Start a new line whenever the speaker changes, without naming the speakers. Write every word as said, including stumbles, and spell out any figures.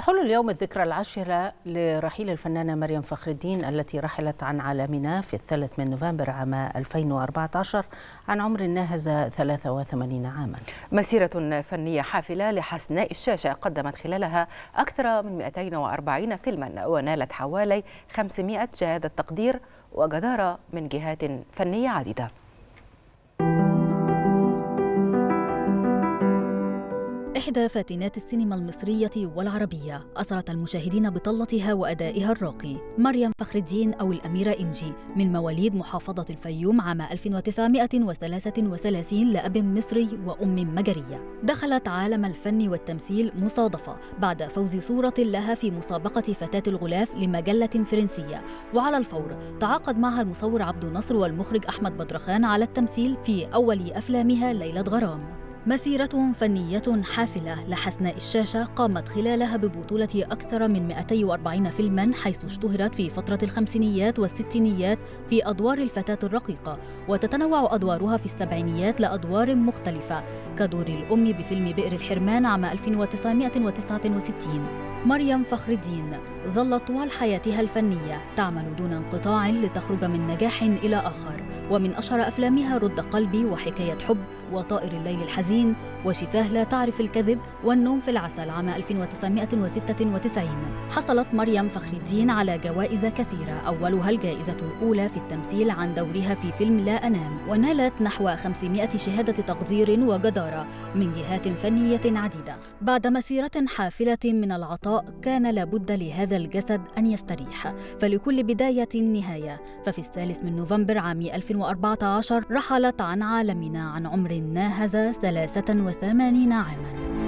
تحل اليوم الذكرى العاشرة لرحيل الفنانة مريم فخر الدين التي رحلت عن عالمنا في الثالث من نوفمبر عام ألفين وأربعة عشر عن عمر ناهز ثلاثة وثمانين عاما.
مسيرة فنية حافلة لحسناء الشاشة قدمت خلالها أكثر من مئتين وأربعين فيلما ونالت حوالي خمسمئة شهادة تقدير وجدارة من جهات فنية عديدة.
إحدى فاتنات السينما المصرية والعربية أسرت المشاهدين بطلتها وأدائها الراقي. مريم فخر الدين أو الأميرة إنجي من مواليد محافظة الفيوم عام ألف وتسعمئة وثلاثة وثلاثين لأب مصري وأم مجرية. دخلت عالم الفن والتمثيل مصادفة بعد فوز صورة لها في مسابقة فتاة الغلاف لمجلة فرنسية، وعلى الفور تعاقد معها المصور عبد الناصر والمخرج أحمد بدرخان على التمثيل في أول أفلامها ليلة غرام. مسيرة فنية حافلة لحسناء الشاشة قامت خلالها ببطولة أكثر من مئتين وأربعين فيلماً، حيث اشتهرت في فترة الخمسينيات والستينيات في أدوار الفتاة الرقيقة، وتتنوع أدوارها في السبعينيات لأدوار مختلفة كدور الأم بفيلم بئر الحرمان عام ألف وتسعمئة وتسعة وستين. مريم فخر الدين ظلت طوال حياتها الفنية تعمل دون انقطاع لتخرج من نجاح إلى آخر، ومن أشهر أفلامها رد قلبي وحكاية حب وطائر الليل الحزين وشفاه لا تعرف الكذب والنوم في العسل عام ألف وتسعمئة وستة وتسعين. حصلت مريم فخر الدين على جوائز كثيرة، أولها الجائزة الأولى في التمثيل عن دورها في فيلم لا أنام، ونالت نحو خمسمئة شهادة تقدير وجدارة من جهات فنية عديدة. بعد مسيرة حافلة من العطاء كان لابد لهذا الجسد أن يستريح، فلكل بداية نهاية. ففي الثالث من نوفمبر عام ألف وأربعة عشر رحلت عن عالمنا عن عمر ناهز ثلاثة وثمانين عاماً.